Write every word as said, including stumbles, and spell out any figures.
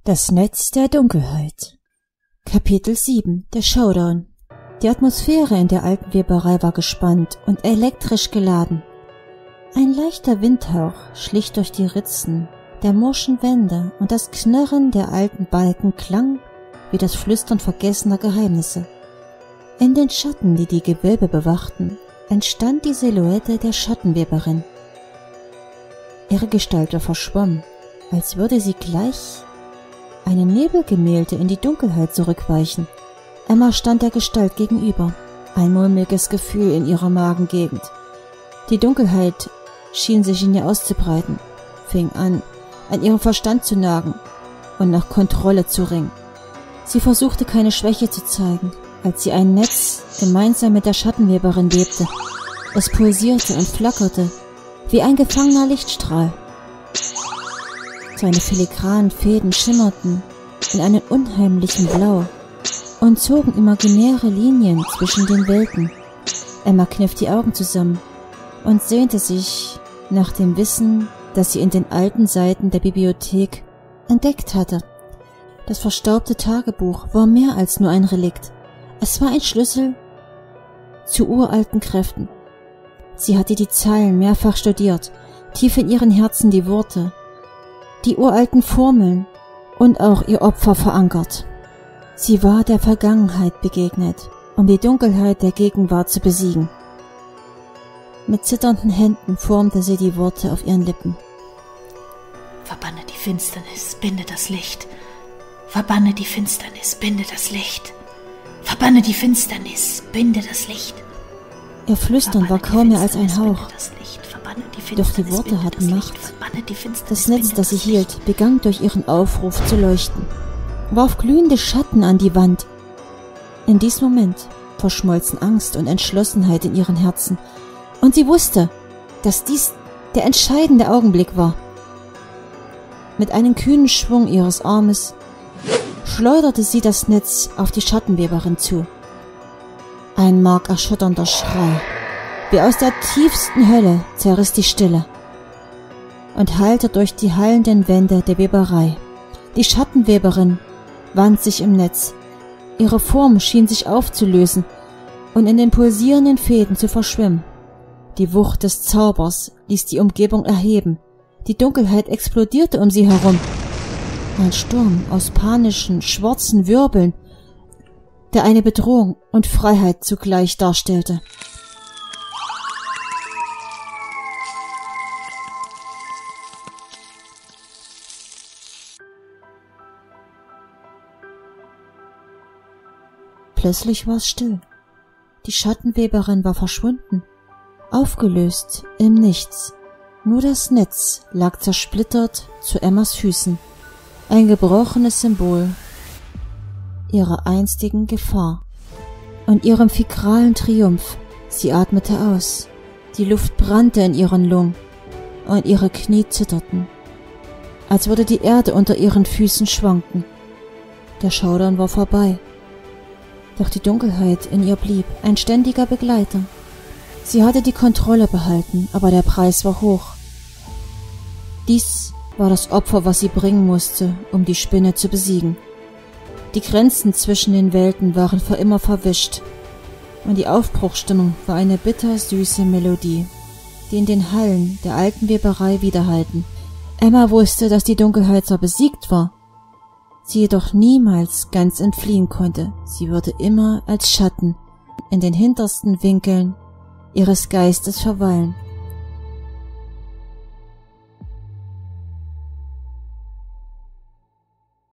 Das Netz der Dunkelheit. Kapitel sieben. Der Showdown. Die Atmosphäre in der alten Weberei war gespannt und elektrisch geladen. Ein leichter Windhauch schlich durch die Ritzen der morschen Wände und das Knarren der alten Balken klang wie das Flüstern vergessener Geheimnisse. In den Schatten, die die Gewölbe bewachten, entstand die Silhouette der Schattenweberin. Ihre Gestalt war verschwommen, als würde sie gleich einem Nebelgemälde in die Dunkelheit zurückweichen. Emma stand der Gestalt gegenüber, ein mulmiges Gefühl in ihrer Magengegend. Die Dunkelheit schien sich in ihr auszubreiten, fing an, an ihrem Verstand zu nagen und nach Kontrolle zu ringen. Sie versuchte keine Schwäche zu zeigen, als sie ein Netz gemeinsam mit der Schattenweberin webte. Es pulsierte und flackerte, wie ein gefangener Lichtstrahl. Seine filigranen Fäden schimmerten in einem unheimlichen Blau und zogen imaginäre Linien zwischen den Welten. Emma kniff die Augen zusammen und sehnte sich nach dem Wissen, das sie in den alten Seiten der Bibliothek entdeckt hatte. Das verstaubte Tagebuch war mehr als nur ein Relikt. Es war ein Schlüssel zu uralten Kräften. Sie hatte die Zeilen mehrfach studiert, tief in ihren Herzen die Worte, die uralten Formeln und auch ihr Opfer verankert. Sie war der Vergangenheit begegnet, um die Dunkelheit der Gegenwart zu besiegen. Mit zitternden Händen formte sie die Worte auf ihren Lippen. Verbanne die Finsternis, binde das Licht. Verbanne die Finsternis, binde das Licht. Verbanne die Finsternis, binde das Licht. Ihr Flüstern war kaum mehr als ein Hauch, doch die Worte hatten Macht. Das Netz, das sie hielt, begann durch ihren Aufruf zu leuchten, warf glühende Schatten an die Wand. In diesem Moment verschmolzen Angst und Entschlossenheit in ihren Herzen, und sie wusste, dass dies der entscheidende Augenblick war. Mit einem kühnen Schwung ihres Armes schleuderte sie das Netz auf die Schattenweberin zu. Ein markerschütternder Schrei, wie aus der tiefsten Hölle, zerriss die Stille und hallte durch die hallenden Wände der Weberei. Die Schattenweberin wand sich im Netz. Ihre Form schien sich aufzulösen und in den pulsierenden Fäden zu verschwimmen. Die Wucht des Zaubers ließ die Umgebung erheben. Die Dunkelheit explodierte um sie herum. Ein Sturm aus panischen, schwarzen Wirbeln, der eine Bedrohung und Freiheit zugleich darstellte. Plötzlich war es still. Die Schattenweberin war verschwunden, aufgelöst im Nichts. Nur das Netz lag zersplittert zu Emmas Füßen, ein gebrochenes Symbol ihrer einstigen Gefahr und ihrem fikralen Triumph. Sie atmete aus, die Luft brannte in ihren Lungen und ihre Knie zitterten, als würde die Erde unter ihren Füßen schwanken. Der Showdown war vorbei, doch die Dunkelheit in ihr blieb ein ständiger Begleiter. Sie hatte die Kontrolle behalten, aber der Preis war hoch. Dies war das Opfer, was sie bringen musste, um die Spinne zu besiegen. Die Grenzen zwischen den Welten waren für immer verwischt, und die Aufbruchstimmung war eine bittersüße Melodie, die in den Hallen der alten Weberei widerhallten. Emma wusste, dass die Dunkelheit zwar besiegt war, sie jedoch niemals ganz entfliehen konnte. Sie würde immer als Schatten in den hintersten Winkeln ihres Geistes verweilen.